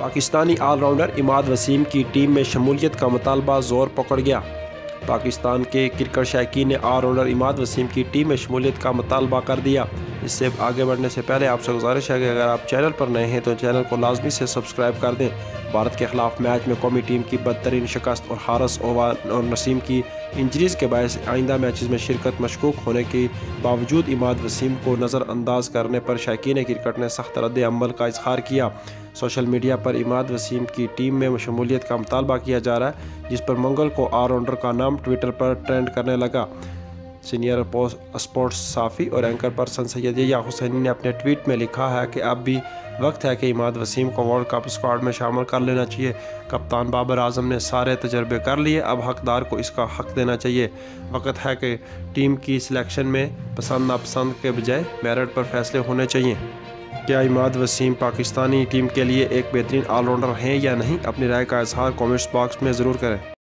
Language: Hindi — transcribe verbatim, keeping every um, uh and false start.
पाकिस्तानी ऑलराउंडर इमाद वसीम की टीम में शमूलियत का मुतालबा ज़ोर पकड़ गया। पाकिस्तान के क्रिकेट शायकीन ने ऑलराउंडर इमाद वसीम की टीम में शमूलियत का मुतालबा कर दिया। इससे आगे बढ़ने से पहले आपसे गुजारिश है कि अगर आप चैनल पर नए हैं तो चैनल को लाजमी से सब्सक्राइब कर दें। भारत के खिलाफ मैच में कौमी टीम की बदतरीन शिकस्त और हारिस ओवान और नसीम की इंजरीज़ के बायस आइंदा मैचेस में शिरकत मशकूक होने के बावजूद इमाद वसीम को नज़रअंदाज करने पर शायकीन क्रिकेट ने सख्त रद्द अमल का इजहार किया। सोशल मीडिया पर इमाद वसीम की टीम में शमूलियत का मुतालबा किया जा रहा है, जिस पर मंगल को ऑलराउंडर का नाम ट्विटर पर ट्रेंड करने लगा। सीनियर स्पोर्ट्स साफ़ी और एंकर पर्सन सैयद या हुसैनी ने अपने ट्वीट में लिखा है कि अब भी वक्त है कि इमाद वसीम को वर्ल्ड कप स्क्वाड में शामिल कर लेना चाहिए। कप्तान बाबर आजम ने सारे तजर्बे कर लिए, अब हकदार को इसका हक देना चाहिए। वक्त है कि टीम की सिलेक्शन में पसंद नापसंद के बजाय मेरिट पर फैसले होने चाहिए। क्या इमाद वसीम पाकिस्तानी टीम के लिए एक बेहतरीन ऑलराउंडर हैं या नहीं? अपनी राय का इजहार कमेंट्स बॉक्स में ज़रूर करें।